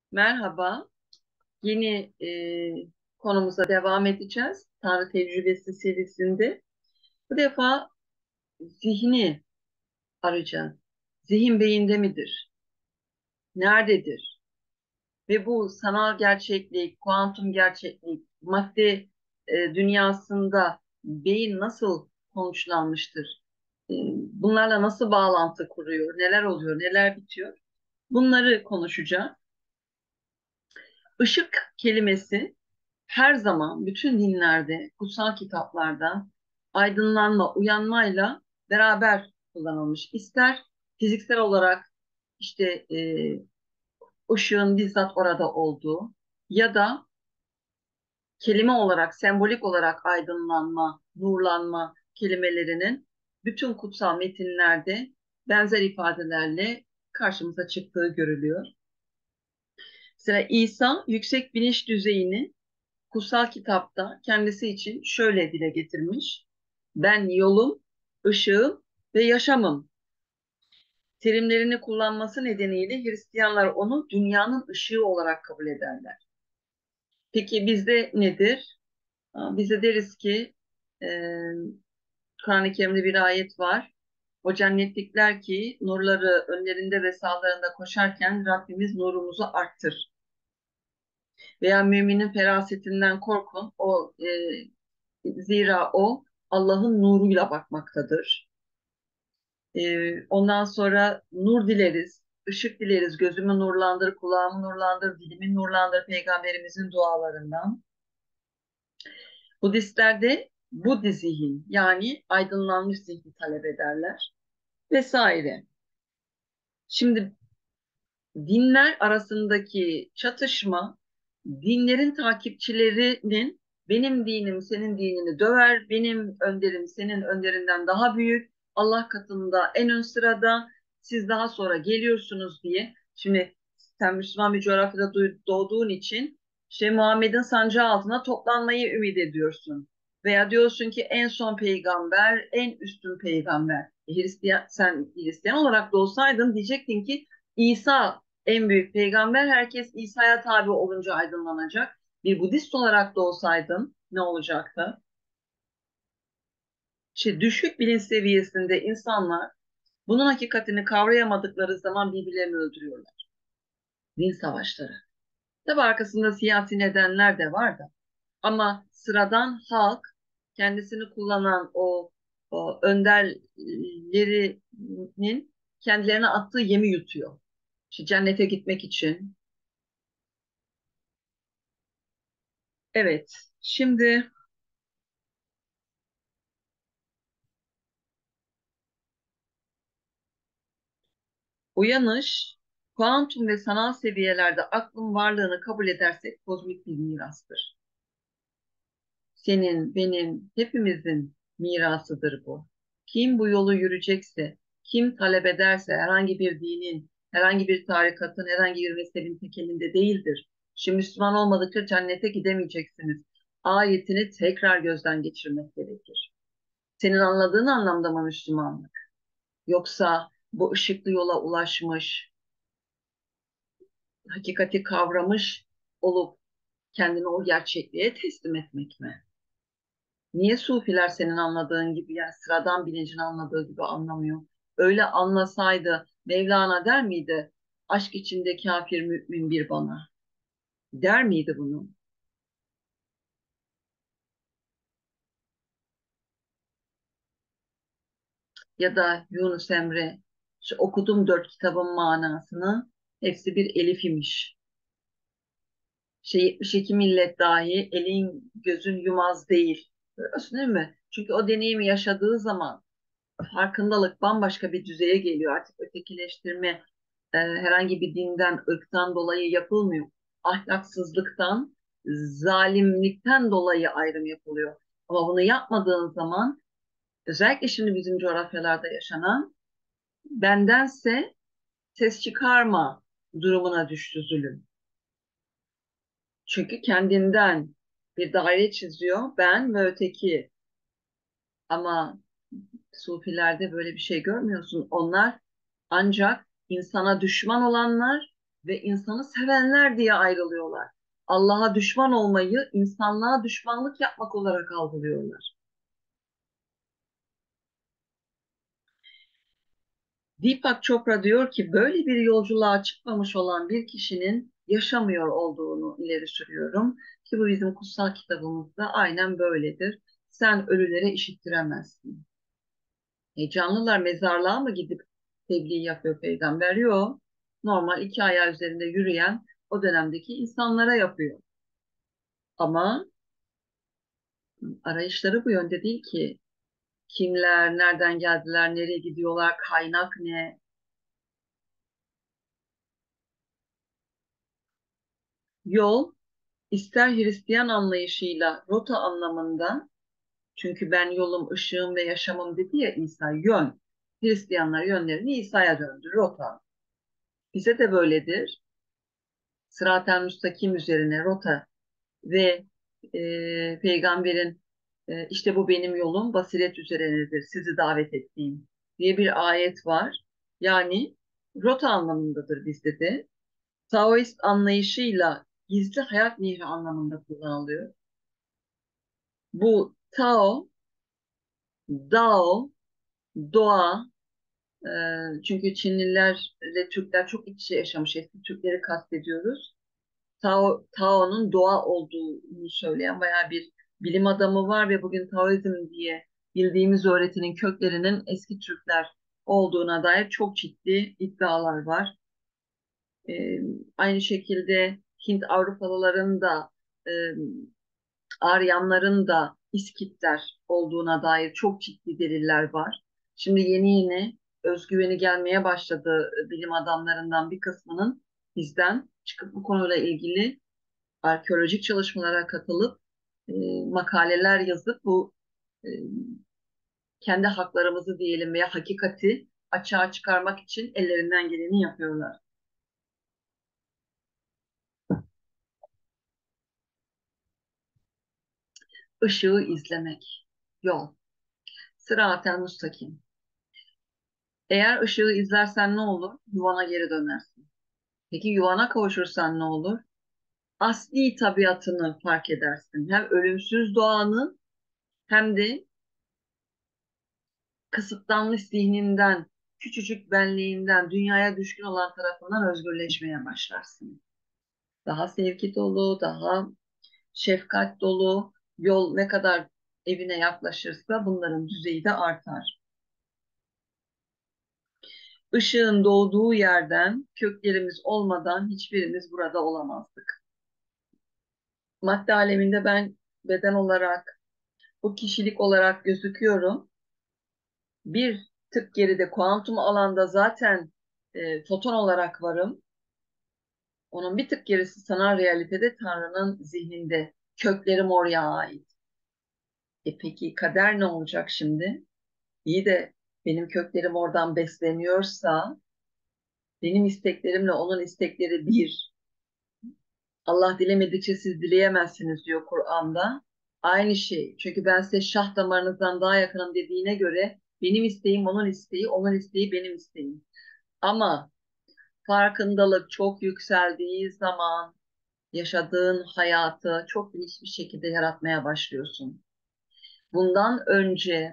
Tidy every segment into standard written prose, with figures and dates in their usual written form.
Merhaba, yeni konumuza devam edeceğiz. Tanrı Tecrübesi serisinde. Bu defa zihni arayacağız. Zihin beyinde midir? Nerededir? Ve bu sanal gerçeklik, kuantum gerçeklik, madde dünyasında beyin nasıl konuşlanmıştır? Bunlarla nasıl bağlantı kuruyor? Neler oluyor, neler bitiyor? Bunları konuşacağız. Işık kelimesi her zaman bütün dinlerde, kutsal kitaplarda aydınlanma, uyanmayla beraber kullanılmış. İster fiziksel olarak işte ışığın bizzat orada olduğu ya da kelime olarak, sembolik olarak aydınlanma, nurlanma kelimelerinin bütün kutsal metinlerde benzer ifadelerle karşımıza çıktığı görülüyor. Mesela İsa yüksek bilinç düzeyini kutsal kitapta kendisi için şöyle dile getirmiş. Ben yolum, ışığım ve yaşamım. Terimlerini kullanması nedeniyle Hristiyanlar onu dünyanın ışığı olarak kabul ederler. Peki bizde nedir? Bizde deriz ki e, Kur'an-ı Kerim'de bir ayet var. O cennetlikler ki nurları önlerinde ve sağlarında koşarken Rabbimiz nurumuzu arttır. Veya müminin ferasetinden korkun. Zira o Allah'ın nuruyla bakmaktadır. Ondan sonra nur dileriz, ışık dileriz, gözümü nurlandır, kulağımı nurlandır, dilimi nurlandır peygamberimizin dualarından. Budistlerde Budi zihin yani aydınlanmış zihni talep ederler vesaire. Şimdi dinler arasındaki çatışma, dinlerin takipçilerinin benim dinim senin dinini döver, benim önderim senin önderinden daha büyük, Allah katında en ön sırada, siz daha sonra geliyorsunuz diye. Şimdi sen Müslüman bir coğrafyada doğduğun için işte Muhammed'in sancağı altına toplanmayı ümit ediyorsun. Veya diyorsun ki en son peygamber, en üstün peygamber. Sen Hristiyan olarak doğsaydın diyecektin ki İsa en büyük peygamber, herkes İsa'ya tabi olunca aydınlanacak. Bir Budist olarak da olsaydın ne olacaktı? İşte düşük bilinç seviyesinde insanlar bunun hakikatini kavrayamadıkları zaman birbirlerini öldürüyorlar. Din savaşları. Tabi arkasında siyasi nedenler de var da. Ama sıradan halk kendisini kullanan o önderlerinin kendilerine attığı yemi yutuyor. İşte cennete gitmek için. Evet, şimdi uyanış, kuantum ve sanal seviyelerde aklın varlığını kabul edersek kozmik bir mirastır. Senin, benim, hepimizin mirasıdır bu. Kim bu yolu yürüyecekse, kim talep ederse herhangi bir dinin, herhangi bir tarikatın, herhangi bir mezhebin tekelinde değildir. Şimdi Müslüman olmadıkça cennete gidemeyeceksiniz. Ayetini tekrar gözden geçirmek gerekir. Senin anladığın anlamda mı Müslümanlık? Yoksa bu ışıklı yola ulaşmış, hakikati kavramış olup kendini o gerçekliğe teslim etmek mi? Niye sufiler senin anladığın gibi yani sıradan bilincin anladığı gibi anlamıyor? Öyle anlasaydı Mevlana der miydi? Aşk içinde kafir mümin bir bana. Der miydi bunu? Ya da Yunus Emre şu okudum dört kitabın manasını hepsi bir elif imiş. 72 millet dahi elin gözün yumaz değil. Biliyorsun değil mi? Çünkü o deneyimi yaşadığı zaman farkındalık bambaşka bir düzeye geliyor. Artık ötekileştirme herhangi bir dinden, ırktan dolayı yapılmıyor. Ahlaksızlıktan, zalimlikten dolayı ayrım yapılıyor. Ama bunu yapmadığın zaman özellikle şimdi bizim coğrafyalarda yaşanan bendense ses çıkarma durumuna düştü zulüm. Çünkü kendinden bir daire çiziyor ben ve öteki. Ama Sufilerde böyle bir şey görmüyorsun. Onlar ancak insana düşman olanlar ve insanı sevenler diye ayrılıyorlar. Allah'a düşman olmayı insanlığa düşmanlık yapmak olarak algılıyorlar. Deepak Chopra diyor ki böyle bir yolculuğa çıkmamış olan bir kişinin yaşamıyor olduğunu ileri sürüyorum. Ki bu bizim kutsal kitabımızda aynen böyledir. Sen ölülere işittiremezsin. Canlılar mezarlığa mı gidip tebliğ yapıyor peygamber? Yok. Normal iki ayağı üzerinde yürüyen o dönemdeki insanlara yapıyor. Ama arayışları bu yönde değil ki. Kimler, nereden geldiler, nereye gidiyorlar, kaynak ne? Yol, ister Hristiyan anlayışıyla rota anlamında, çünkü ben yolum, ışığım ve yaşamım dedi ya İsa, yön. Hristiyanlar yönlerini İsa'ya döndü, rota. Bize de böyledir. Sırat-ı müstakim üzerine rota ve peygamberin işte bu benim yolum basiret üzerinedir sizi davet ettiğim diye bir ayet var. Yani rota anlamındadır bizde de. Taoist anlayışıyla gizli hayat nehri anlamında kullanılıyor. Bu Tao, Dao, doğa, çünkü Çinlilerle Türkler çok iç içe yaşamış. Eski Türkleri kastediyoruz. Tao'nun doğa olduğunu söyleyen bayağı bir bilim adamı var ve bugün Taoizm diye bildiğimiz öğretinin köklerinin eski Türkler olduğuna dair çok ciddi iddialar var. Ee, Aynı şekilde Hint Avrupalıların da e, Aryanların da İskitler olduğuna dair çok ciddi deliller var. Şimdi yeni yeni özgüveni gelmeye başladı bilim adamlarından bir kısmının bizden çıkıp bu konuyla ilgili arkeolojik çalışmalara katılıp makaleler yazıp bu e, kendi haklarımızı diyelim veya hakikati açığa çıkarmak için ellerinden geleni yapıyorlar. Işığı izlemek, yol, sıraten müstakim. Eğer ışığı izlersen ne olur? Yuvana geri dönersin. Peki yuvana kavuşursan ne olur? Asli tabiatını fark edersin. Hem ölümsüz doğanın hem de kısıtlanmış zihninden, küçücük benliğinden, dünyaya düşkün olan tarafından özgürleşmeye başlarsın. Daha sevgi dolu, daha şefkat dolu, yol ne kadar evine yaklaşırsa bunların düzeyi de artar. Işığın doğduğu yerden, köklerimiz olmadan hiçbirimiz burada olamazdık. Madde aleminde ben beden olarak, bu kişilik olarak gözüküyorum. Bir tık geride kuantum alanda zaten foton olarak varım. Onun bir tık gerisi sanal realitede Tanrı'nın zihninde. Köklerim oraya ait. Peki kader ne olacak şimdi? İyi de benim köklerim oradan besleniyorsa, benim isteklerimle onun istekleri bir. Allah dilemedikçe siz dileyemezsiniz diyor Kur'an'da. Aynı şey. Çünkü ben size şah damarınızdan daha yakınım dediğine göre benim isteğim onun isteği, onun isteği benim isteğim. Ama farkındalık çok yükseldiği zaman yaşadığın hayatı çok bilinçli bir şekilde yaratmaya başlıyorsun. Bundan önce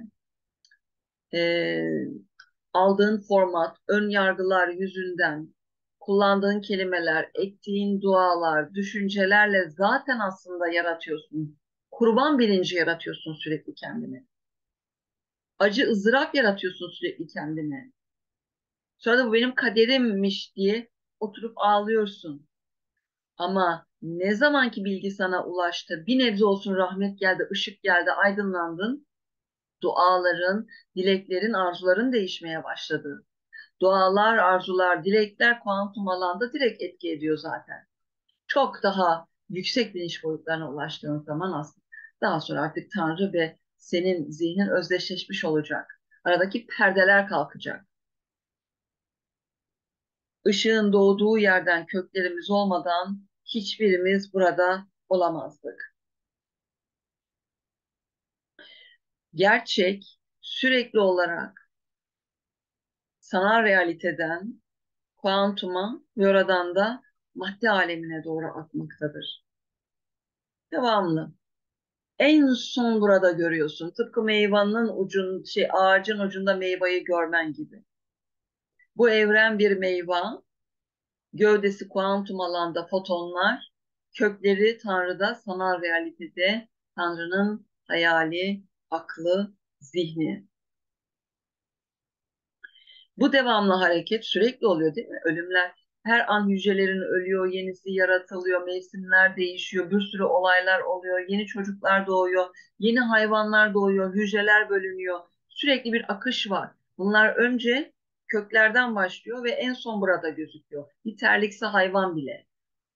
e, aldığın format, ön yargılar yüzünden kullandığın kelimeler, ettiğin dualar, düşüncelerle zaten aslında yaratıyorsun. Kurban bilinci yaratıyorsun sürekli kendine. Acı ızdırap yaratıyorsun sürekli kendine. Sonra da bu benim kaderimmiş diye oturup ağlıyorsun. Ama ne zamanki bilgi sana ulaştı, bir nebze olsun rahmet geldi, ışık geldi, aydınlandın, duaların, dileklerin, arzuların değişmeye başladı. Dualar, arzular, dilekler kuantum alanda direkt etki ediyor zaten. Çok daha yüksek bilinç boyutlarına ulaştığın zaman aslında daha sonra artık Tanrı ve senin zihnin özdeşleşmiş olacak. Aradaki perdeler kalkacak. Işığın doğduğu yerden köklerimiz olmadan hiçbirimiz burada olamazdık. Gerçek sürekli olarak sanal realiteden kuantuma ve oradan da madde alemine doğru akmaktadır. Devamlı. En son burada görüyorsun. Tıpkı ağacın ucunda meyveyi görmen gibi. Bu evren bir meyve, gövdesi kuantum alanda fotonlar, kökleri Tanrı'da, sanal realitede Tanrı'nın hayali, aklı, zihni. Bu devamlı hareket sürekli oluyor değil mi? Ölümler her an hücrelerin ölüyor, yenisi yaratılıyor, mevsimler değişiyor, bir sürü olaylar oluyor, yeni çocuklar doğuyor, yeni hayvanlar doğuyor, hücreler bölünüyor. Sürekli bir akış var. Bunlar önce köklerden başlıyor ve en son burada gözüküyor. Bir terlikse hayvan bile.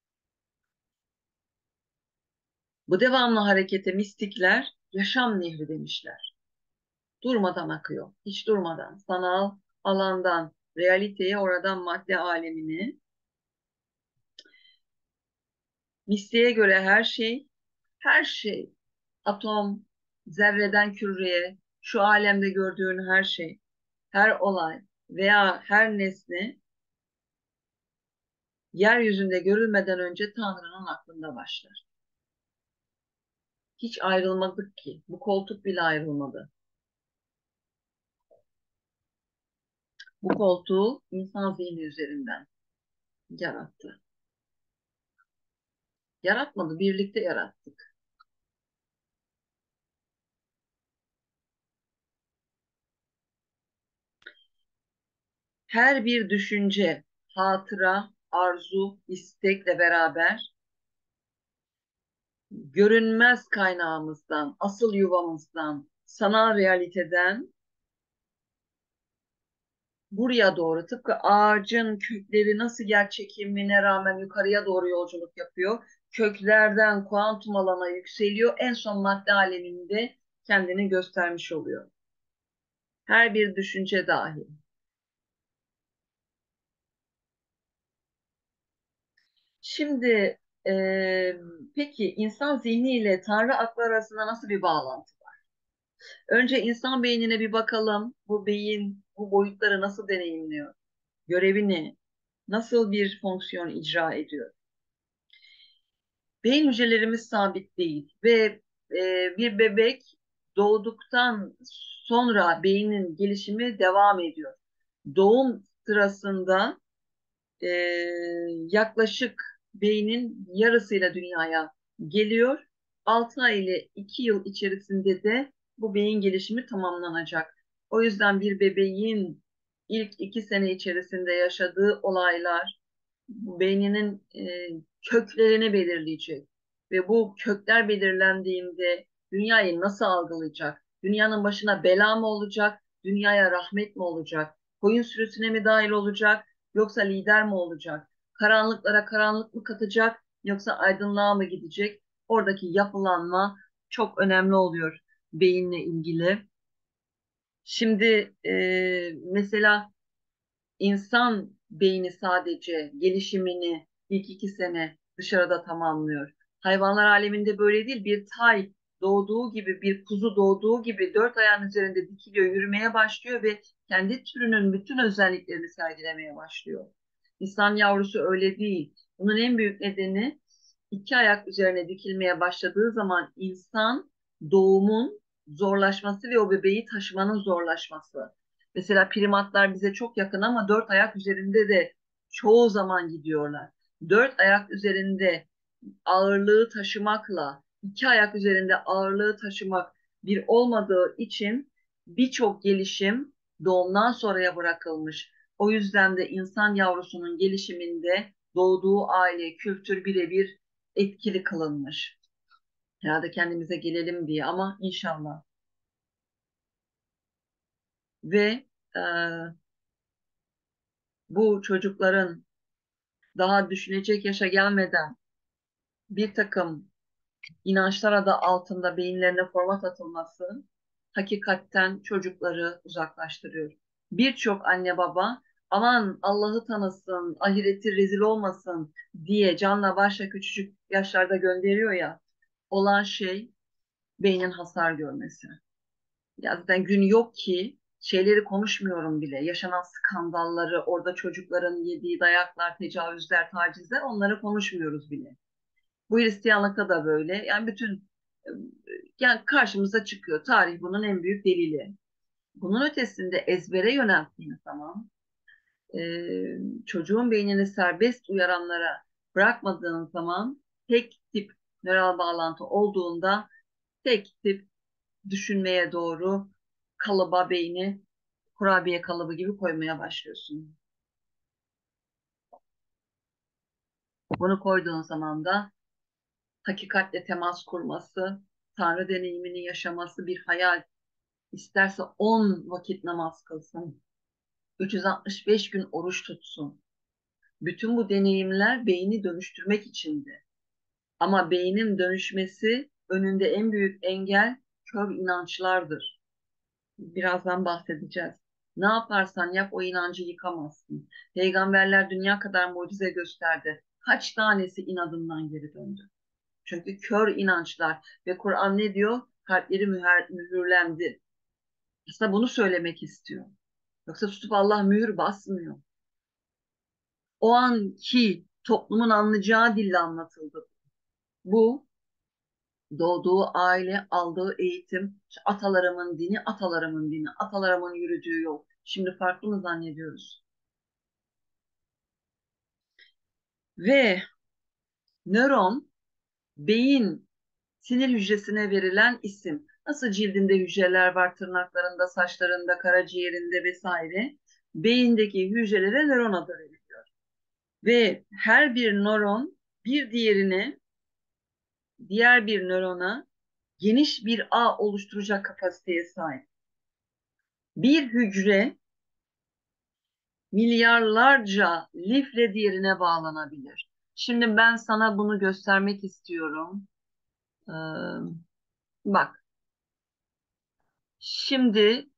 Bu devamlı harekete mistikler yaşam nehri demişler. Durmadan akıyor, hiç durmadan. Sanal alandan realiteye, oradan madde alemini. Mistiğe göre her şey, atom, zerreden küreye, şu alemde gördüğün her şey, her olay veya her nesne yeryüzünde görülmeden önce Tanrı'nın aklında başlar. Hiç ayrılmadık ki. Bu koltuk bile ayrılmadı. Bu koltuğu insan zihni üzerinden yarattı. Yaratmadı, birlikte yarattık. Her bir düşünce, hatıra, arzu, istekle beraber görünmez kaynağımızdan, asıl yuvamızdan, sanal realiteden buraya doğru, tıpkı ağacın kökleri nasıl yer çekimine rağmen yukarıya doğru yolculuk yapıyor, köklerden kuantum alana yükseliyor, en son madde aleminde kendini göstermiş oluyor. Her bir düşünce dahil. Şimdi peki insan zihniyle Tanrı aklı arasında nasıl bir bağlantı var? Önce insan beynine bir bakalım. Bu beyin bu boyutları nasıl deneyimliyor? Görevi ne? Nasıl bir fonksiyon icra ediyor? Beyin hücrelerimiz sabit değil ve bir bebek doğduktan sonra beynin gelişimi devam ediyor. Doğum sırasında e, yaklaşık beynin yarısıyla dünyaya geliyor. 6 ay ile 2 yıl içerisinde de bu beyin gelişimi tamamlanacak. O yüzden bir bebeğin ilk 2 sene içerisinde yaşadığı olaylar beyninin köklerini belirleyecek. Ve bu kökler belirlendiğinde dünyayı nasıl algılayacak? Dünyanın başına bela mı olacak? Dünyaya rahmet mi olacak? Koyun sürüsüne mi dahil olacak? Yoksa lider mi olacak? Karanlıklara karanlık mı katacak? Yoksa aydınlığa mı gidecek? Oradaki yapılanma çok önemli oluyor beyinle ilgili. Şimdi mesela İnsan beyni sadece gelişimini ilk 2 sene dışarıda tamamlıyor. Hayvanlar aleminde böyle değil. Bir tay doğduğu gibi, bir kuzu doğduğu gibi 4 ayağın üzerinde dikiliyor, yürümeye başlıyor ve kendi türünün bütün özelliklerini sergilemeye başlıyor. İnsan yavrusu öyle değil. Bunun en büyük nedeni 2 ayak üzerine dikilmeye başladığı zaman insan doğumun zorlaşması ve o bebeği taşımanın zorlaşması. Mesela primatlar bize çok yakın ama 4 ayak üzerinde de çoğu zaman gidiyorlar. 4 ayak üzerinde ağırlığı taşımakla 2 ayak üzerinde ağırlığı taşımak bir olmadığı için birçok gelişim doğumdan sonraya bırakılmış. O yüzden de insan yavrusunun gelişiminde doğduğu aile, kültür birebir etkili kılınmış. Herhalde kendimize gelelim diye ama inşallah. Ve e, bu çocukların daha düşünecek yaşa gelmeden bir takım inançlar adı altında beyinlerine format atılması hakikatten çocukları uzaklaştırıyor. Birçok anne baba aman Allah'ı tanısın, ahireti rezil olmasın diye canla başla küçücük yaşlarda gönderiyor ya, olan şey beynin hasar görmesi. Ya zaten gün yok ki şeyleri konuşmuyorum bile. Yaşanan skandalları, orada çocukların yediği dayaklar, tecavüzler, tacizler, onları konuşmuyoruz bile. Bu Hristiyanlıkta da böyle. Yani bütün e, yani karşımıza çıkıyor. Tarih bunun en büyük delili. Bunun ötesinde ezbere yönelttiğin zaman e, çocuğun beynini serbest uyaranlara bırakmadığın zaman tek tip nöral bağlantı olduğunda tek tip düşünmeye doğru kalıba beyni kurabiye kalıbı gibi koymaya başlıyorsun. Bunu koyduğun zaman da hakikatle temas kurması, Tanrı deneyimini yaşaması bir hayal. İsterse 10 vakit namaz kılsın, 365 gün oruç tutsun. Bütün bu deneyimler beyni dönüştürmek içindi. Ama beynin dönüşmesi önünde en büyük engel kör inançlardır. Birazdan bahsedeceğiz. Ne yaparsan yap o inancı yıkamazsın. Peygamberler dünya kadar mucize gösterdi. Kaç tanesi inadından geri döndü? Çünkü kör inançlar ve Kur'an ne diyor? Kalpleri mühürlendi. Aslında bunu söylemek istiyor. Yoksa tutup Allah mühür basmıyor. O anki toplumun anlayacağı dille anlatıldı. Bu doğduğu aile, aldığı eğitim, işte atalarımın dini, atalarımın dini, atalarımın yürüdüğü yol. Şimdi farklı mı zannediyoruz? Ve nöron, beyin sinir hücresine verilen isim. Nasıl cildinde hücreler var, tırnaklarında, saçlarında, karaciğerinde vesaire. Beyindeki hücrelere nöron adı veriliyor. Ve her bir nöron bir diğerine, diğer bir nörona geniş bir ağ oluşturacak kapasiteye sahip. Bir hücre milyarlarca lifle diğerine bağlanabilir. Şimdi ben sana bunu göstermek istiyorum. Ee, bak, şimdi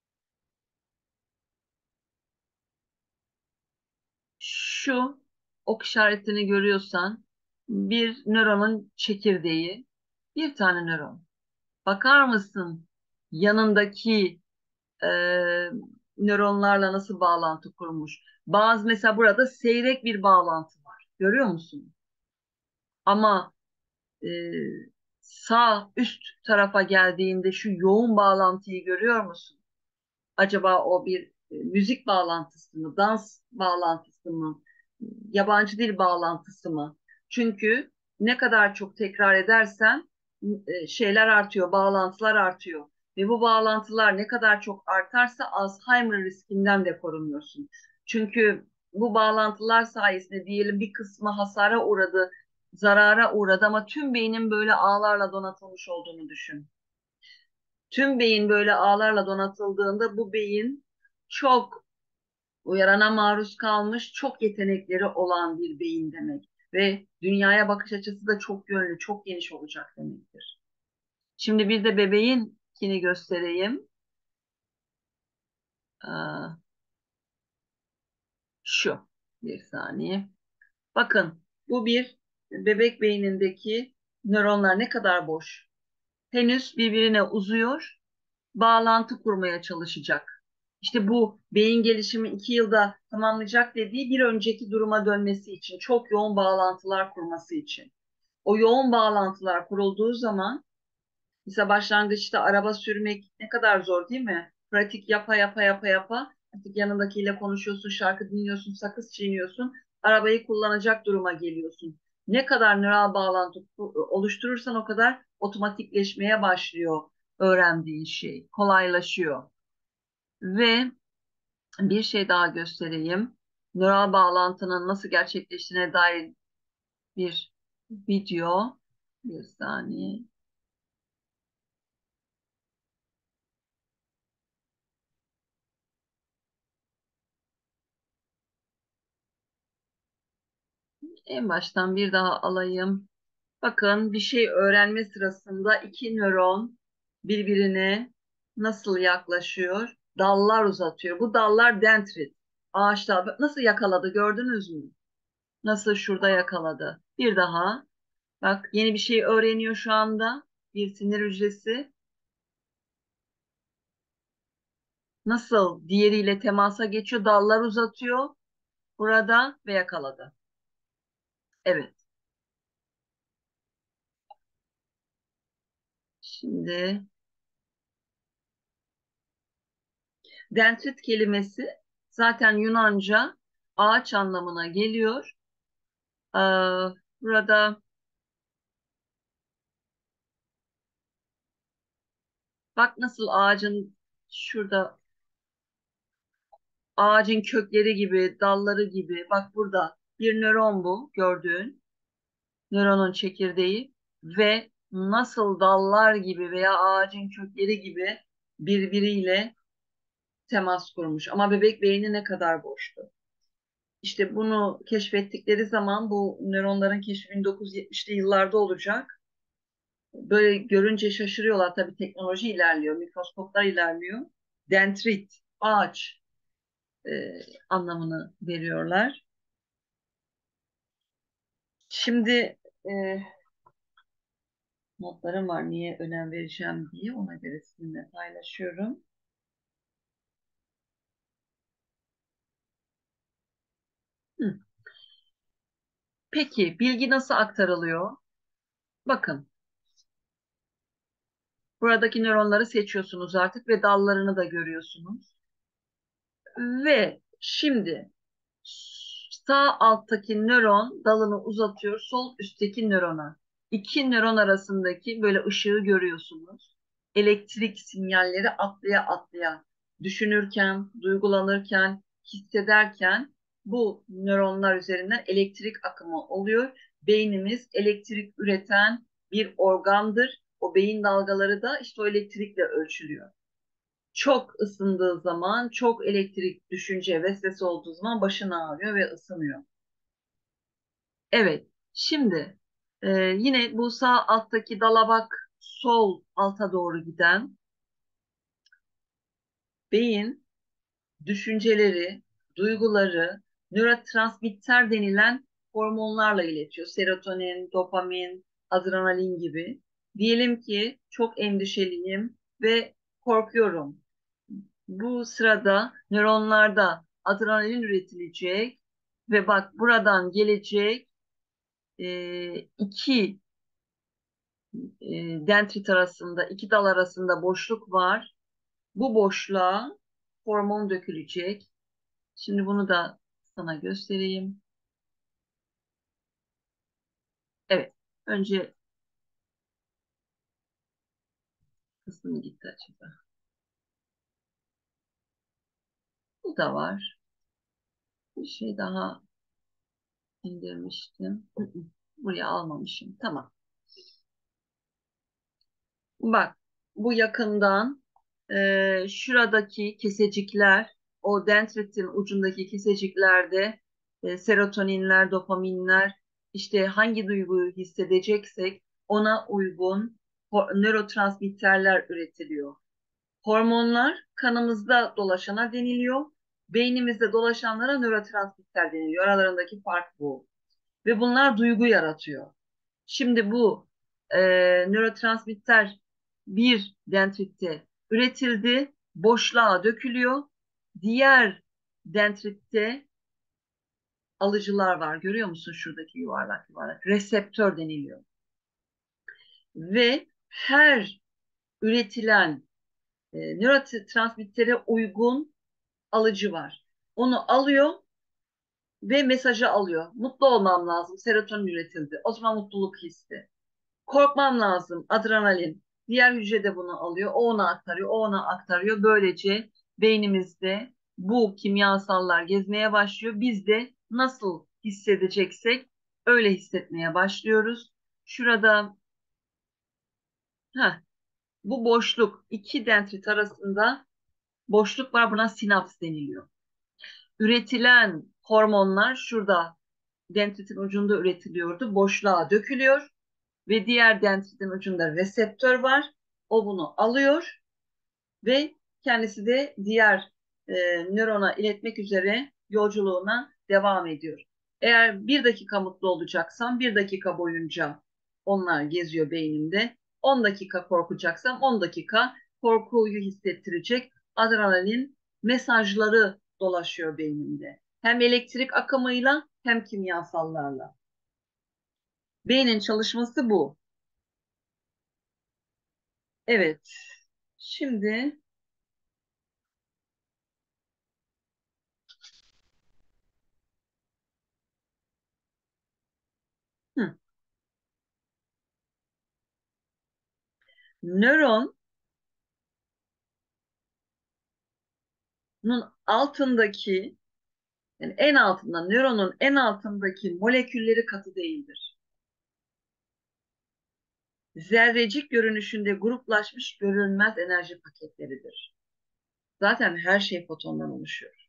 şu ok işaretini görüyorsan bir nöronun çekirdeği, bir tane nöron. Bakar mısın yanındaki e, nöronlarla nasıl bağlantı kurmuş? Bazı mesela burada seyrek bir bağlantı var. Görüyor musun? Ama e, sağ üst tarafa geldiğinde şu yoğun bağlantıyı görüyor musun? Acaba o bir müzik bağlantısı mı, dans bağlantısı mı, yabancı dil bağlantısı mı? Çünkü ne kadar çok tekrar edersen şeyler artıyor, bağlantılar artıyor. Ve bu bağlantılar ne kadar çok artarsa Alzheimer riskinden de korunuyorsun. Çünkü bu bağlantılar sayesinde diyelim bir kısmı hasara uğradı, zarara uğradı ama tüm beynin böyle ağlarla donatılmış olduğunu düşün. Tüm beyin böyle ağlarla donatıldığında bu beyin çok uyarana maruz kalmış, çok yetenekleri olan bir beyin demek. Ve dünyaya bakış açısı da çok yönlü, çok geniş olacak demektir. Şimdi bir de bebeğinkini göstereyim. Aa, şu. Bir saniye. Bakın bu bir bebek beynindeki nöronlar ne kadar boş. Henüz birbirine uzuyor, bağlantı kurmaya çalışacak. İşte bu beyin gelişimi 2 yılda tamamlayacak dediği bir önceki duruma dönmesi için, çok yoğun bağlantılar kurması için. O yoğun bağlantılar kurulduğu zaman, mesela başlangıçta araba sürmek ne kadar zor değil mi? Pratik yapa yapa yapa yapa, artık yanındakiyle konuşuyorsun, şarkı dinliyorsun, sakız çiğniyorsun, arabayı kullanacak duruma geliyorsun. Ne kadar nöral bağlantı oluşturursan o kadar otomatikleşmeye başlıyor öğrendiğin şey, kolaylaşıyor. Ve bir şey daha göstereyim. Nöral bağlantının nasıl gerçekleştiğine dair bir video. Bir saniye. En baştan bir daha alayım. Bakın bir şey öğrenme sırasında iki nöron birbirine nasıl yaklaşıyor? Dallar uzatıyor. Bu dallar dendrit. Ağaçlar nasıl yakaladı gördünüz mü? Nasıl şurada yakaladı. Bir daha. Bak yeni bir şey öğreniyor şu anda. Bir sinir hücresi. Nasıl diğeriyle temasa geçiyor, dallar uzatıyor burada ve yakaladı. Evet. Şimdi dendrit kelimesi zaten Yunanca ağaç anlamına geliyor. Burada bak nasıl ağacın şurada ağacın kökleri gibi, dalları gibi. Bak burada bir nöron bu gördüğün. Nöronun çekirdeği ve nasıl dallar gibi veya ağacın kökleri gibi birbiriyle temas kurmuş. Ama bebek beyni ne kadar boştu. İşte bunu keşfettikleri zaman bu nöronların keşfi 1970'li yıllarda olacak. Böyle görünce şaşırıyorlar. Tabii teknoloji ilerliyor, mikroskoplar ilerliyor. Dendrit, ağaç e, anlamını veriyorlar. Şimdi notlarım var niye önem vereceğim diye ona göre sizinle paylaşıyorum. Hı. Peki bilgi nasıl aktarılıyor? Bakın buradaki nöronları seçiyorsunuz artık ve dallarını da görüyorsunuz. Ve şimdi sağ alttaki nöron dalını uzatıyor sol üstteki nörona. İki nöron arasındaki böyle ışığı görüyorsunuz. Elektrik sinyalleri atlaya atlaya düşünürken, duygulanırken, hissederken bu nöronlar üzerinden elektrik akımı oluyor. Beynimiz elektrik üreten bir organdır. O beyin dalgaları da işte o elektrikle ölçülüyor. Çok ısındığı zaman, çok elektrik düşünce vesvese olduğu zaman başın ağrıyor ve ısınıyor. Evet, şimdi yine bu sağ alttaki dala bak, sol alta doğru giden beyin düşünceleri, duyguları, nörotransmitter denilen hormonlarla iletiyor. Serotonin, dopamin, adrenalin gibi. Diyelim ki çok endişeliyim ve korkuyorum. Bu sırada nöronlarda adrenalin üretilecek ve bak buradan gelecek iki dendrit arasında, iki dal arasında boşluk var. Bu boşluğa hormon dökülecek. Şimdi bunu da sana göstereyim. Evet, önce kısmı gitti acaba. Bu da var. Bir şey daha indirmiştim. Buraya almamışım. Tamam. Bak bu yakından şuradaki kesecikler o dendritin ucundaki keseciklerde serotoninler, dopaminler işte hangi duyguyu hissedeceksek ona uygun nörotransmitterler üretiliyor. Hormonlar kanımızda dolaşana deniliyor. Beynimizde dolaşanlara nörotransmitter deniliyor. Aralarındaki fark bu. Ve bunlar duygu yaratıyor. Şimdi bu e, nörotransmitter bir dendritte üretildi, boşluğa dökülüyor. Diğer dendritte alıcılar var. Görüyor musun şuradaki yuvarlak yuvarlak? Reseptör deniliyor. Ve her üretilen nörotransmittere uygun alıcı var. Onu alıyor ve mesajı alıyor. Mutlu olmam lazım. Serotonin üretildi. O zaman mutluluk hissi. Korkmam lazım. Adrenalin. Diğer hücre de bunu alıyor. O ona aktarıyor. O ona aktarıyor. Böylece beynimizde bu kimyasallar gezmeye başlıyor. Biz de nasıl hissedeceksek öyle hissetmeye başlıyoruz. Şurada heh, bu boşluk iki dendrit arasında boşluk var. Buna sinaps deniliyor. Üretilen hormonlar şurada dendritin ucunda üretiliyordu. Boşluğa dökülüyor ve diğer dendritin ucunda reseptör var. O bunu alıyor ve kendisi de diğer nörona iletmek üzere yolculuğuna devam ediyor. Eğer bir dakika mutlu olacaksam bir dakika boyunca onlar geziyor beynimde. 10 dakika korkacaksam 10 dakika korkuyu hissettirecek adrenalin mesajları dolaşıyor beynimde. Hem elektrik akımıyla hem kimyasallarla. Beynin çalışması bu. Evet. Şimdi hı, nöronun altındaki, yani en altında, nöronun en altındaki molekülleri katı değildir. Zerrecik görünüşünde gruplaşmış görünmez enerji paketleridir. Zaten her şey fotondan oluşuyor.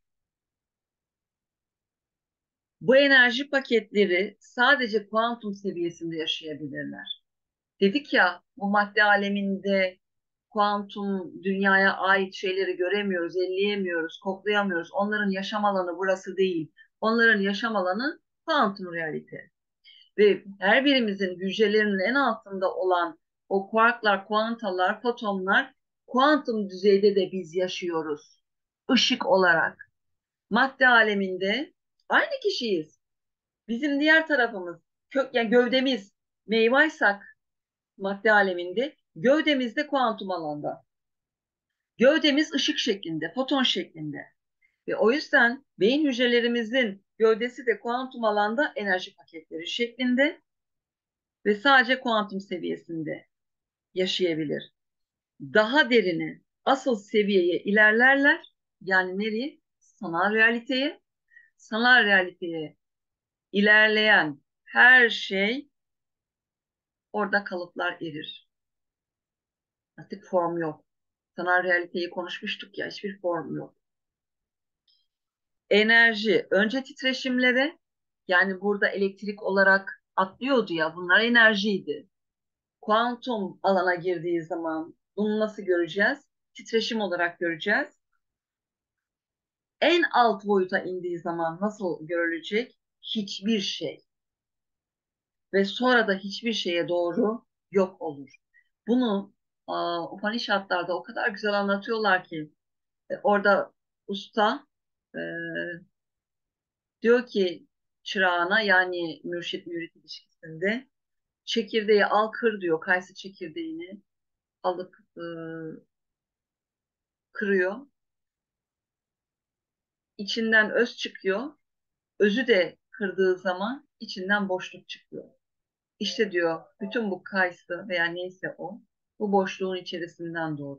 Bu enerji paketleri sadece kuantum seviyesinde yaşayabilirler. Dedik ya, bu madde aleminde kuantum dünyaya ait şeyleri göremiyoruz, elleyemiyoruz, koklayamıyoruz. Onların yaşam alanı burası değil. Onların yaşam alanı kuantum realite. Ve her birimizin hücrelerinin en altında olan o kuarklar, kuantalar, fotonlar kuantum düzeyde de biz yaşıyoruz. Işık olarak. Madde aleminde aynı kişiyiz. Bizim diğer tarafımız, kök, yani gövdemiz meyvaysak madde aleminde, gövdemiz de kuantum alanda. Gövdemiz ışık şeklinde, foton şeklinde. Ve o yüzden beyin hücrelerimizin gövdesi de kuantum alanda enerji paketleri şeklinde ve sadece kuantum seviyesinde yaşayabilir. Daha derini, asıl seviyeye ilerlerler. Yani nereye? Sanal realiteye. Sanal realiteye ilerleyen her şey, orada kalıplar erir. Artık form yok. Sanal realiteyi konuşmuştuk ya, hiçbir form yok. Enerji önce titreşimlere, yani burada elektrik olarak atlıyordu ya, bunlar enerjiydi. Kuantum alana girdiği zaman bunu nasıl göreceğiz? Titreşim olarak göreceğiz. En alt boyuta indiği zaman nasıl görülecek? Hiçbir şey. Ve sonra da hiçbir şeye doğru yok olur. Bunu Upanishadlarda o kadar güzel anlatıyorlar ki orada usta e, diyor ki çırağına, yani mürşit mürit ilişkisinde, çekirdeği al kır diyor, kayısı çekirdeğini alıp kırıyor. İçinden öz çıkıyor. Özü de kırdığı zaman içinden boşluk çıkıyor. İşte diyor, bütün bu kayısı veya neyse o, bu boşluğun içerisinden doğdu.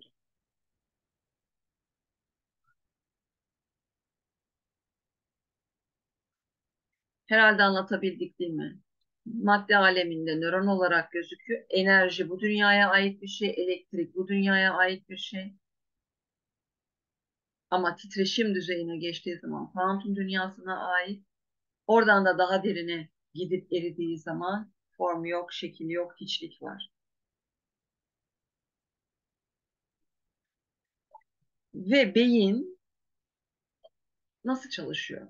Herhalde anlatabildik değil mi? Madde aleminde nöron olarak gözüküyor. Enerji bu dünyaya ait bir şey, elektrik bu dünyaya ait bir şey. Ama titreşim düzeyine geçtiği zaman kuantum dünyasına ait. Oradan da daha derine gidip eridiği zaman form yok, şekil yok, hiçlik var. Ve beyin nasıl çalışıyor?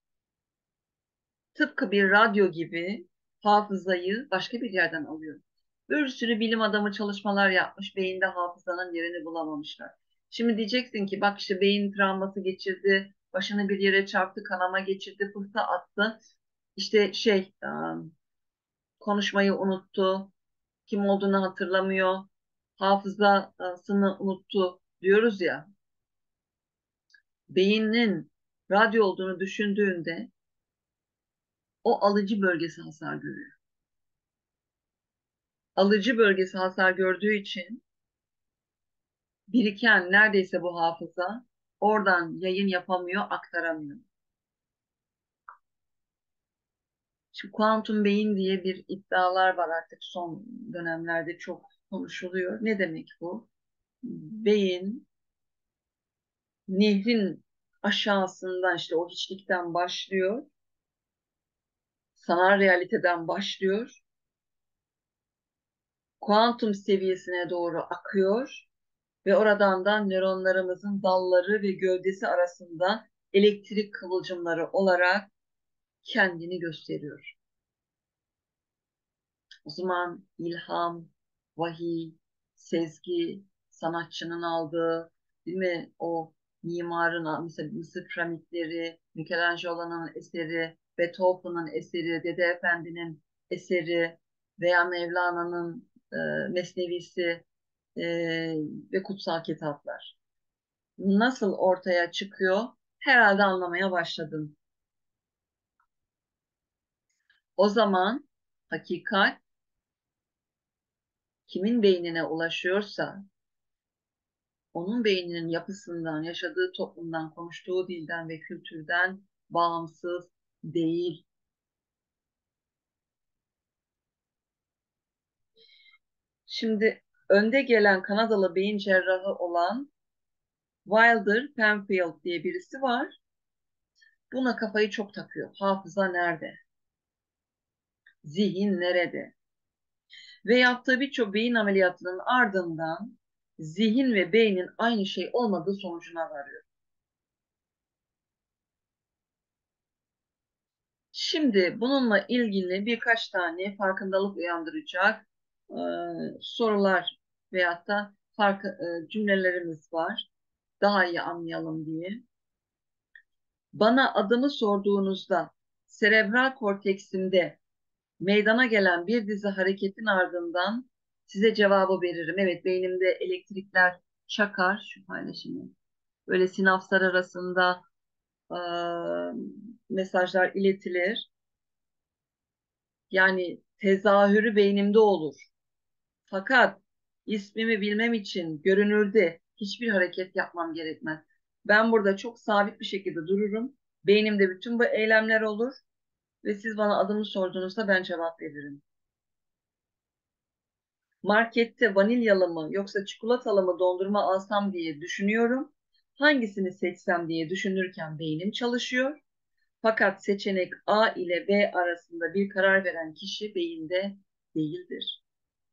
Tıpkı bir radyo gibi hafızayı başka bir yerden alıyor. Bir sürü bilim adamı çalışmalar yapmış, beyinde hafızanın yerini bulamamışlar. Şimdi diyeceksin ki bak işte beyin travması geçirdi, başını bir yere çarptı, kanama geçirdi, pıhtı attı. İşte konuşmayı unuttu, kim olduğunu hatırlamıyor, hafızasını unuttu diyoruz ya. Beynin radyo olduğunu düşündüğünde o alıcı bölgesi hasar görüyor. Alıcı bölgesi hasar gördüğü için biriken neredeyse bu hafıza oradan yayın yapamıyor, aktaramıyor. Şimdi kuantum beyin diye bir iddialar var, artık son dönemlerde çok konuşuluyor. Ne demek bu? Beyin nehrin aşağısından, işte o hiçlikten başlıyor, sanal realiteden başlıyor, kuantum seviyesine doğru akıyor ve oradan da nöronlarımızın dalları ve gövdesi arasında elektrik kıvılcımları olarak kendini gösteriyor. O zaman ilham, vahiy, sezgi, sanatçının aldığı, değil mi, o mimarın, mesela Mısır piramitleri, Michelangelo'nun eseri, Beethoven'ın eseri, Dede Efendi'nin eseri veya Mevlana'nın Mesnevisi e, ve kutsal kitaplar. Nasıl ortaya çıkıyor? Herhalde anlamaya başladım. O zaman hakikat kimin beynine ulaşıyorsa, onun beyninin yapısından, yaşadığı toplumdan, konuştuğu dilden ve kültürden bağımsız değil. Şimdi önde gelen Kanadalı beyin cerrahı olan Wilder Penfield diye birisi var. Buna kafayı çok takıyor. Hafıza nerede? Zihin nerede? Ve yaptığı birçok beyin ameliyatının ardından zihin ve beynin aynı şey olmadığı sonucuna varıyor. Şimdi bununla ilgili birkaç tane farkındalık uyandıracak e, sorular veyahut da cümlelerimiz var. Daha iyi anlayalım diye. Bana adımı sorduğunuzda serebral korteksimde meydana gelen bir dizi hareketin ardından size cevabı veririm. Evet, beynimde elektrikler çakar, şu paylaşımı. Böyle sinapslar arasında e, mesajlar iletilir. Yani tezahürü beynimde olur. Fakat ismimi bilmem için görünürde hiçbir hareket yapmam gerekmez. Ben burada çok sabit bir şekilde dururum. Beynimde bütün bu eylemler olur ve siz bana adımı sorduğunuzda ben cevap veririm. Markette vanilyalı mı yoksa çikolatalı mı dondurma alsam diye düşünüyorum. Hangisini seçsem diye düşünürken beynim çalışıyor. Fakat seçenek A ile B arasında bir karar veren kişi beyinde değildir.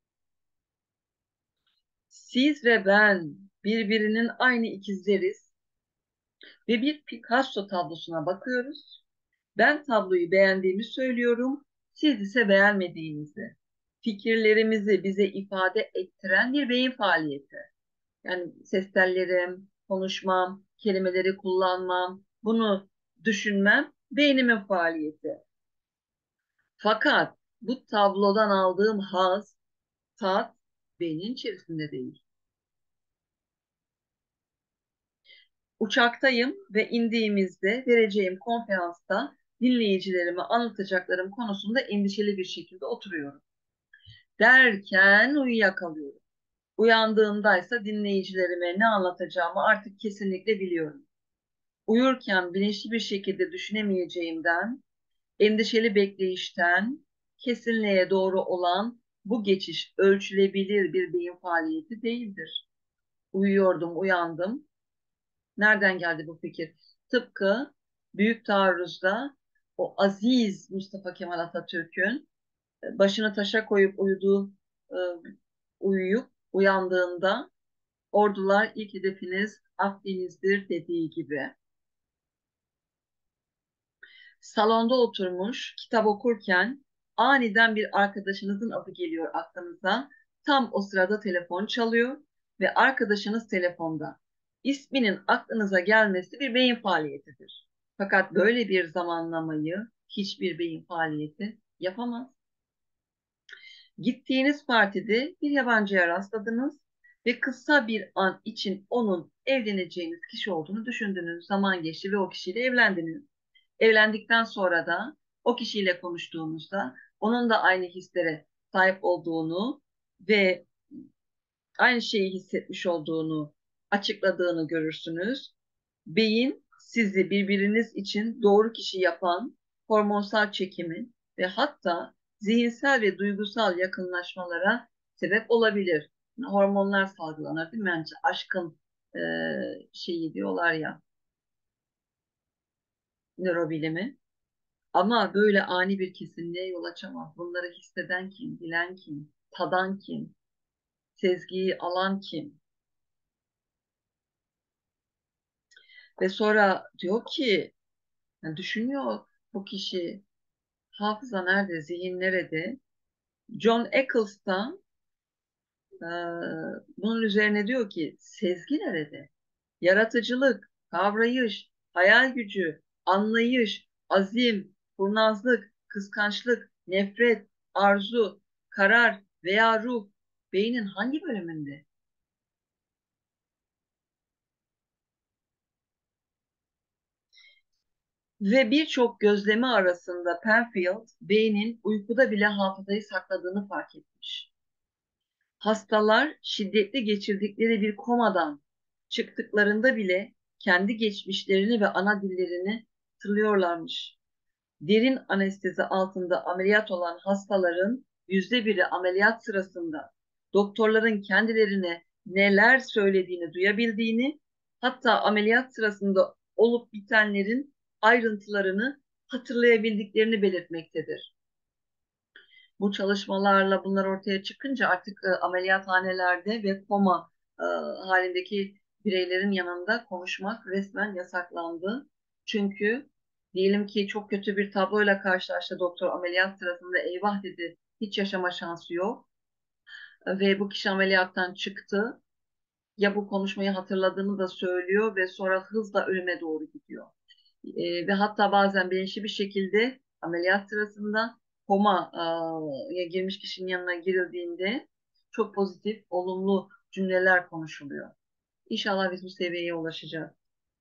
Siz ve ben birbirinin aynı ikizleriz ve bir Picasso tablosuna bakıyoruz. Ben tabloyu beğendiğimi söylüyorum, siz ise beğenmediğinizi. Fikirlerimizi bize ifade ettiren bir beyin faaliyeti. Yani ses tellerim, konuşmam, kelimeleri kullanmam, bunu düşünmem beynimin faaliyeti. Fakat bu tablodan aldığım haz, tat beynin içerisinde değil. Uçaktayım ve indiğimizde vereceğim konferansta dinleyicilerime anlatacaklarım konusunda endişeli bir şekilde oturuyorum. Derken uyuyakalıyorum. Uyandığımdaysa dinleyicilerime ne anlatacağımı artık kesinlikle biliyorum. Uyurken bilinçli bir şekilde düşünemeyeceğimden, endişeli bekleyişten, kesinliğe doğru olan bu geçiş ölçülebilir bir beyin faaliyeti değildir. Uyuyordum, uyandım. Nereden geldi bu fikir? Tıpkı Büyük Taarruz'da o aziz Mustafa Kemal Atatürk'ün başını taşa koyup e, uyuyup uyandığında ordular ilk hedefiniz Akdeniz'dir dediği gibi. Salonda oturmuş kitap okurken aniden bir arkadaşınızın adı geliyor aklınıza. Tam o sırada telefon çalıyor ve arkadaşınız telefonda. İsminin aklınıza gelmesi bir beyin faaliyetidir. Fakat böyle bir zamanlamayı hiçbir beyin faaliyeti yapamaz. Gittiğiniz partide bir yabancıya rastladınız ve kısa bir an için onun evleneceğiniz kişi olduğunu düşündünüz. Zaman geçti ve o kişiyle evlendiniz. Evlendikten sonra da o kişiyle konuştuğunuzda onun da aynı hislere sahip olduğunu ve aynı şeyi hissetmiş olduğunu açıkladığını görürsünüz. Beyin sizi birbiriniz için doğru kişi yapan hormonsal çekimin ve hatta zihinsel ve duygusal yakınlaşmalara sebep olabilir. Hormonlar salgılanır değil mi? Yani aşkın e, şeyi diyorlar ya, nörobilimi. Ama böyle ani bir kesinliğe yol açamaz. Bunları hisseden kim, bilen kim, tadan kim, sezgiyi alan kim? Ve sonra diyor ki, yani düşünüyor bu kişi, hafıza nerede, zihin nerede? John Eccleston bunun üzerine diyor ki, sezgi nerede? Yaratıcılık. kavrayış, hayal gücü, anlayış, azim, kurnazlık, kıskançlık, nefret, arzu, karar veya ruh beynin hangi bölümünde? Ve birçok gözlemi arasında Penfield, beynin uykuda bile hafızayı sakladığını fark etmiş. Hastalar şiddetli geçirdikleri bir komadan çıktıklarında bile kendi geçmişlerini ve ana dillerini hatırlıyorlarmış. Derin anestezi altında ameliyat olan hastaların %1'i ameliyat sırasında doktorların kendilerine neler söylediğini duyabildiğini, hatta ameliyat sırasında olup bitenlerin ayrıntılarını hatırlayabildiklerini belirtmektedir. Bu çalışmalarla bunlar ortaya çıkınca artık ameliyathanelerde ve koma halindeki bireylerin yanında konuşmak resmen yasaklandı. Çünkü diyelim ki çok kötü bir tabloyla karşılaştı doktor ameliyat sırasında, eyvah dedi, hiç yaşama şansı yok ve bu kişi ameliyattan çıktı. Ya bu konuşmayı hatırladığını da söylüyor ve sonra hızla ölüme doğru gidiyor. Ve hatta bazen bilinçli bir şekilde ameliyat sırasında komaya girmiş kişinin yanına girildiğinde çok pozitif, olumlu cümleler konuşuluyor. İnşallah biz bu seviyeye ulaşacağız.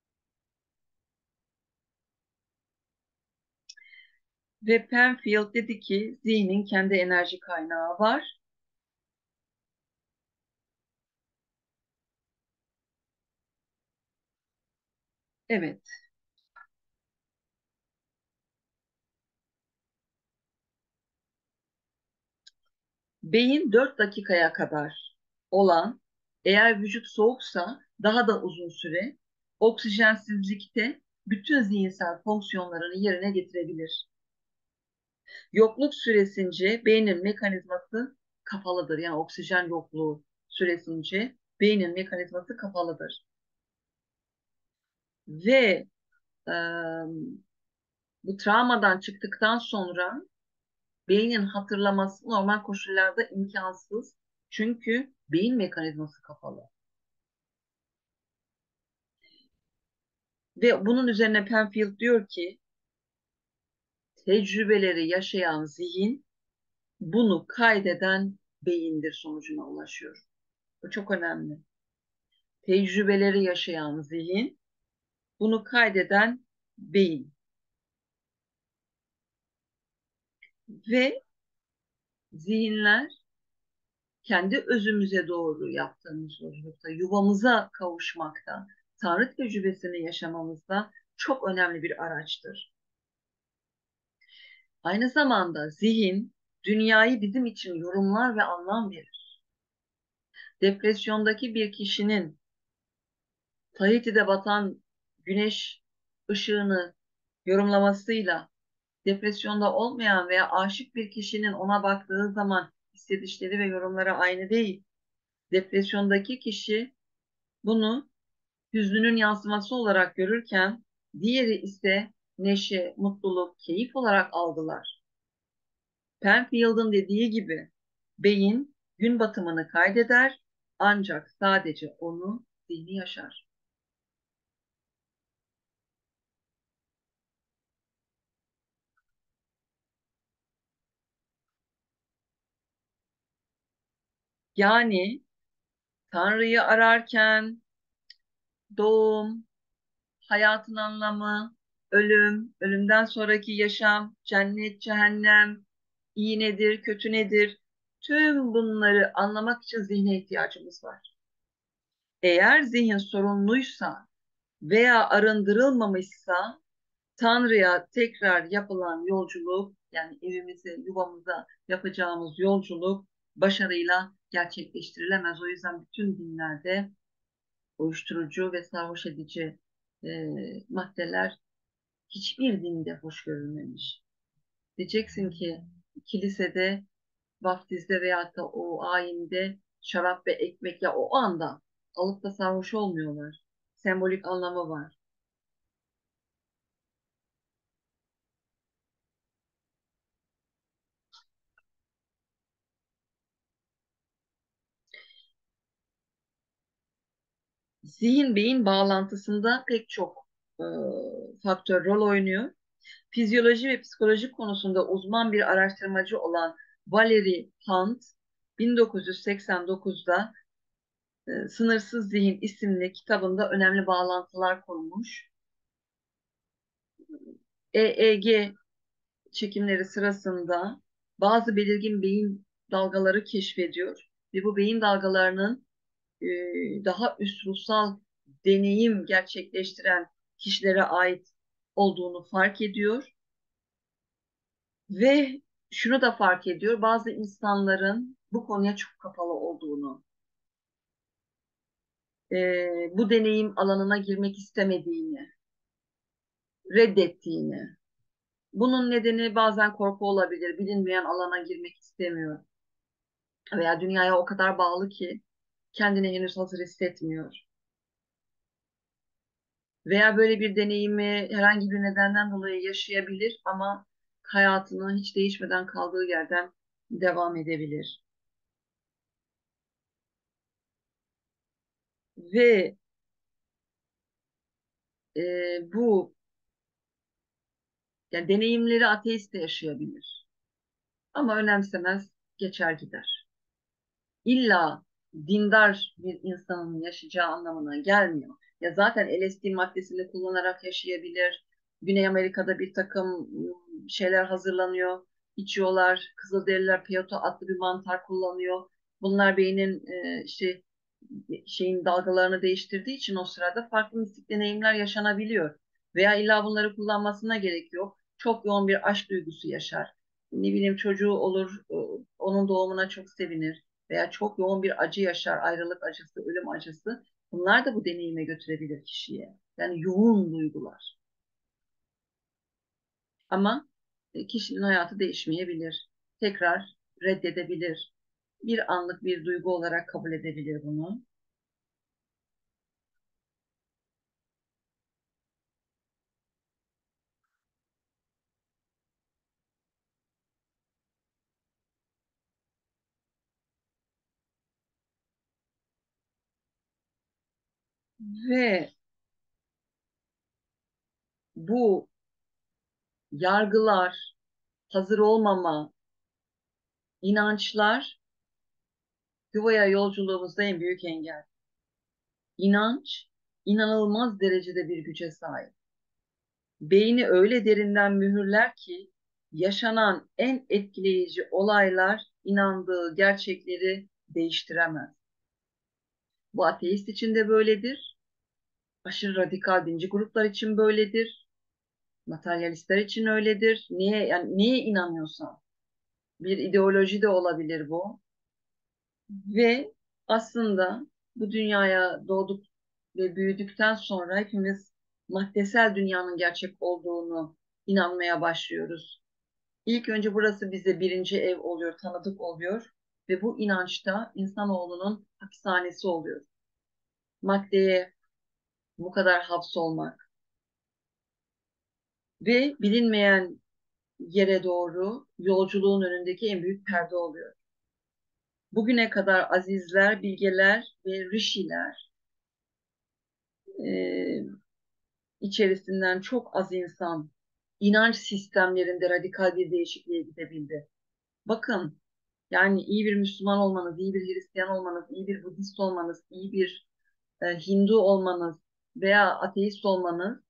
Ve Penfield dedi ki zihnin kendi enerji kaynağı var. Evet, beyin 4 dakikaya kadar olan, eğer vücut soğuksa daha da uzun süre oksijensizlikte bütün zihinsel fonksiyonlarını yerine getirebilir. Yokluk süresince beynin mekanizması kapalıdır. Yani oksijen yokluğu süresince beynin mekanizması kapalıdır. Ve e, bu travmadan çıktıktan sonra beynin hatırlaması normal koşullarda imkansız. Çünkü beyin mekanizması kapalı. Ve bunun üzerine Penfield diyor ki tecrübeleri yaşayan zihin bunu kaydeden beyindir sonucuna ulaşıyor. Bu çok önemli. Tecrübeleri yaşayan zihin bunu kaydeden beyin ve zihinler kendi özümüze doğru yaptığımız yolculukta, yuvamıza kavuşmakta, Tanrı tecrübesini yaşamamızda çok önemli bir araçtır. Aynı zamanda zihin dünyayı bizim için yorumlar ve anlam verir. Depresyondaki bir kişinin Tahiti'de batan güneş ışığını yorumlamasıyla depresyonda olmayan veya aşık bir kişinin ona baktığı zaman hissedişleri ve yorumları aynı değil. Depresyondaki kişi bunu hüznünün yansıması olarak görürken diğeri ise neşe, mutluluk, keyif olarak algılar. Penfield'ın dediği gibi beyin gün batımını kaydeder ancak sadece onu zihni yaşar. Yani Tanrı'yı ararken doğum, hayatın anlamı, ölüm, ölümden sonraki yaşam, cennet, cehennem, iyi nedir, kötü nedir? Tüm bunları anlamak için zihne ihtiyacımız var. Eğer zihin sorunluysa veya arındırılmamışsa Tanrı'ya tekrar yapılan yolculuk, yani evimize, yuvamıza yapacağımız yolculuk başarıyla gerçekleştirilemez. O yüzden bütün dinlerde uyuşturucu ve sarhoş edici maddeler hiçbir dinde hoş görülmemiş. Diyeceksin ki kilisede, vaftizde veyahut da o ayinde şarap ve ekmek, ya o anda alıp da sarhoş olmuyorlar. Sembolik anlamı var. Zihin beyin bağlantısında pek çok e, faktör rol oynuyor. Fizyoloji ve psikoloji konusunda uzman bir araştırmacı olan Valerie Hunt 1989'da Sınırsız Zihin isimli kitabında önemli bağlantılar kurmuş. EEG çekimleri sırasında bazı belirgin beyin dalgaları keşfediyor ve bu beyin dalgalarının e, daha üst ruhsal deneyim gerçekleştiren kişilere ait olduğunu fark ediyor ve şunu da fark ediyor, bazı insanların bu konuya çok kapalı olduğunu, bu deneyim alanına girmek istemediğini, reddettiğini. Bunun nedeni bazen korku olabilir, bilinmeyen alana girmek istemiyor veya dünyaya o kadar bağlı ki kendini henüz hazır hissetmiyor. Veya böyle bir deneyimi herhangi bir nedenden dolayı yaşayabilir ama hayatını hiç değişmeden kaldığı yerden devam edebilir. Ve bu yani deneyimleri ateist de yaşayabilir. Ama önemsemez, geçer gider. İlla dindar bir insanın yaşayacağı anlamına gelmiyor. Ya zaten LSD maddesini kullanarak yaşayabilir. Güney Amerika'da bir takım şeyler hazırlanıyor, içiyorlar. Kızılderililer peyote adlı bir mantar kullanıyor. Bunlar beynin işte şeyin dalgalarını değiştirdiği için o sırada farklı mistik deneyimler yaşanabiliyor. Veya illa bunları kullanmasına gerek yok. Çok yoğun bir aşk duygusu yaşar. Ne bileyim çocuğu olur, onun doğumuna çok sevinir veya çok yoğun bir acı yaşar, ayrılık acısı, ölüm acısı. Bunlar da bu deneyime götürebilir kişiye. Yani yoğun duygular. Ama kişinin hayatı değişmeyebilir. Tekrar reddedebilir. Bir anlık bir duygu olarak kabul edebilir bunu. Ve bu yargılar, hazır olmama, inançlar yuvaya yolculuğumuzda en büyük engel. İnanç inanılmaz derecede bir güce sahip. Beyni öyle derinden mühürler ki yaşanan en etkileyici olaylar inandığı gerçekleri değiştiremez. Bu ateist için de böyledir. Aşırı radikal dinci gruplar için böyledir. Materyalistler için öyledir. Niye yani neye inanıyorsan bir ideoloji de olabilir bu. Ve aslında bu dünyaya doğduk ve büyüdükten sonra hepimiz maddesel dünyanın gerçek olduğunu inanmaya başlıyoruz. İlk önce burası bize birinci ev oluyor, tanıdık oluyor ve bu inançta insanoğlunun hapishanesi oluyor. Maddeye bu kadar hapsolmak ve bilinmeyen yere doğru yolculuğun önündeki en büyük perde oluyor. Bugüne kadar azizler, bilgeler ve rişiler e, içerisinden çok az insan inanç sistemlerinde radikal bir değişikliğe gidebildi. Bakın, yani iyi bir Müslüman olmanız, iyi bir Hristiyan olmanız, iyi bir Budist olmanız, iyi bir Hindu olmanız veya ateist olmanız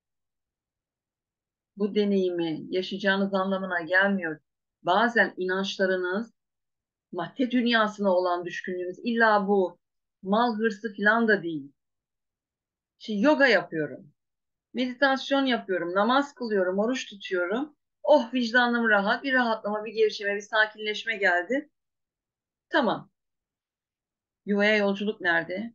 bu deneyimi yaşayacağınız anlamına gelmiyor. Bazen inançlarınız, madde dünyasına olan düşkünlüğünüz illa bu mal hırsı falan da değil. Şimdi yoga yapıyorum, meditasyon yapıyorum, namaz kılıyorum, oruç tutuyorum. Oh vicdanım rahat, bir rahatlama, bir gevşeme, bir sakinleşme geldi. Tamam. Yuvaya yolculuk nerede?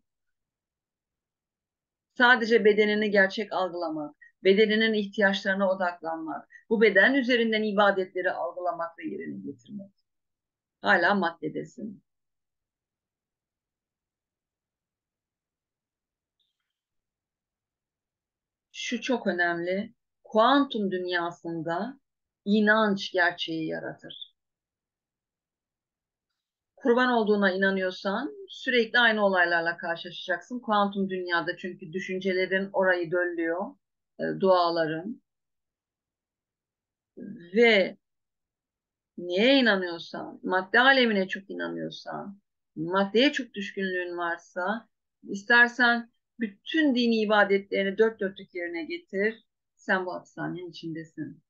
Sadece bedenini gerçek algılamak, bedeninin ihtiyaçlarına odaklanmak, bu beden üzerinden ibadetleri algılamak ve yerine getirmek. Hala maddedesin. Şu çok önemli. Kuantum dünyasında inanç gerçeği yaratır. kurban olduğuna inanıyorsan sürekli aynı olaylarla karşılaşacaksın. Kuantum dünyada çünkü düşüncelerin orayı döllüyor, duaların ve neye inanıyorsan, madde alemine çok inanıyorsan, maddeye çok düşkünlüğün varsa, istersen bütün dini ibadetlerini dört dörtlük yerine getir, sen bu hapishanenin içindesin.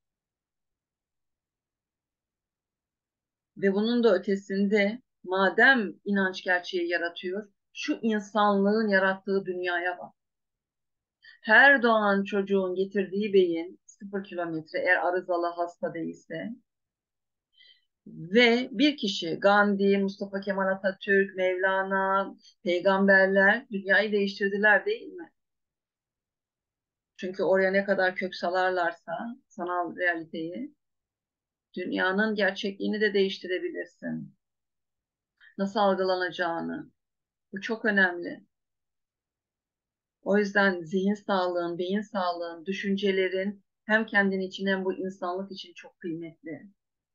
Ve bunun da ötesinde, madem inanç gerçeği yaratıyor, şu insanlığın yarattığı dünyaya bak. Her doğan çocuğun getirdiği beyin 0 kilometre eğer arızalı hasta değilse ve bir kişi Gandhi, Mustafa Kemal Atatürk, Mevlana, peygamberler dünyayı değiştirdiler değil mi? Çünkü oraya ne kadar kök salarlarsa sanal realiteyi dünyanın gerçekliğini de değiştirebilirsin. Nasıl algılanacağını. Bu çok önemli. O yüzden zihin sağlığın, beyin sağlığın, düşüncelerin hem kendin için hem bu insanlık için çok kıymetli.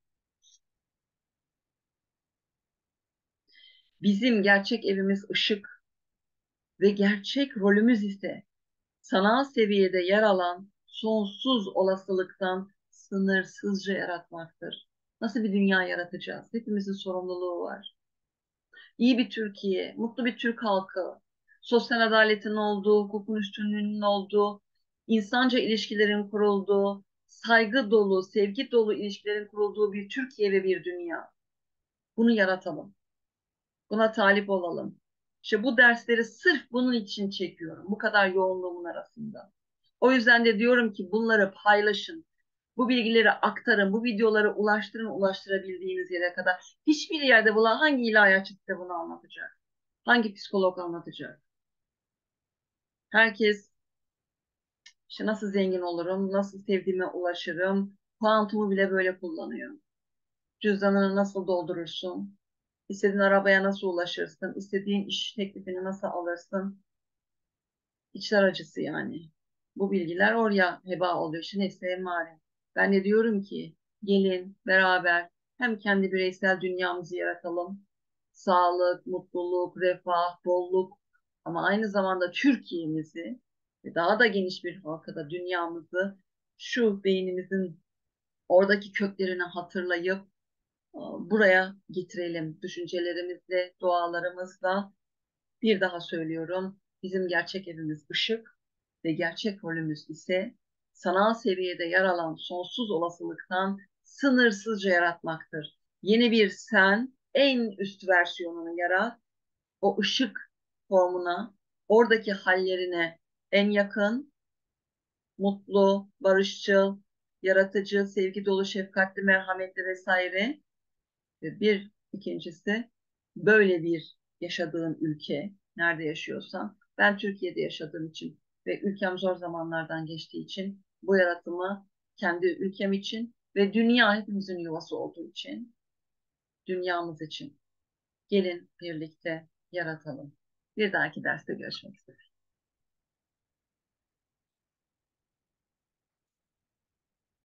Bizim gerçek evimiz ışık ve gerçek rolümüz ise sanal seviyede yer alan sonsuz olasılıktan sınırsızca yaratmaktır. Nasıl bir dünya yaratacağız? Hepimizin sorumluluğu var. İyi bir Türkiye, mutlu bir Türk halkı, sosyal adaletin olduğu, hukukun üstünlüğünün olduğu, insanca ilişkilerin kurulduğu, saygı dolu, sevgi dolu ilişkilerin kurulduğu bir Türkiye ve bir dünya. Bunu yaratalım. Buna talip olalım. İşte bu dersleri sırf bunun için çekiyorum. Bu kadar yoğunluğumun arasında. O yüzden de diyorum ki bunları paylaşın. Bu bilgileri aktarın. Bu videoları ulaştırın ulaştırabildiğiniz yere kadar. Hiçbir yerde bulan hangi ilahiyatçı size bunu anlatacak? Hangi psikolog anlatacak? Herkes işte nasıl zengin olurum, nasıl sevdiğime ulaşırım, kuantumu bile böyle kullanıyor. Cüzdanını nasıl doldurursun, istediğin arabaya nasıl ulaşırsın, istediğin iş teklifini nasıl alırsın, içler acısı yani. Bu bilgiler oraya heba oluyor. İşte nefse emmare. Ben de diyorum ki gelin beraber hem kendi bireysel dünyamızı yaratalım. Sağlık, mutluluk, refah, bolluk ama aynı zamanda Türkiye'mizi ve daha da geniş bir halkada dünyamızı şu beynimizin oradaki köklerini hatırlayıp buraya getirelim. Düşüncelerimizle, dualarımızla bir daha söylüyorum. Bizim gerçek evimiz ışık ve gerçek rolümüz ise sanal seviyede yer alan sonsuz olasılıktan sınırsızca yaratmaktır. Yeni bir sen, en üst versiyonunu yarat, o ışık formuna, oradaki hallerine en yakın, mutlu, barışçıl, yaratıcı, sevgi dolu, şefkatli, merhametli vesaire. Ve bir ikincisi böyle bir yaşadığın ülke, nerede yaşıyorsan, ben Türkiye'de yaşadığım için ve ülkem zor zamanlardan geçtiği için bu yaratımı kendi ülkem için ve dünya hepimizin yuvası olduğu için, dünyamız için gelin birlikte yaratalım. Bir dahaki derste görüşmek üzere.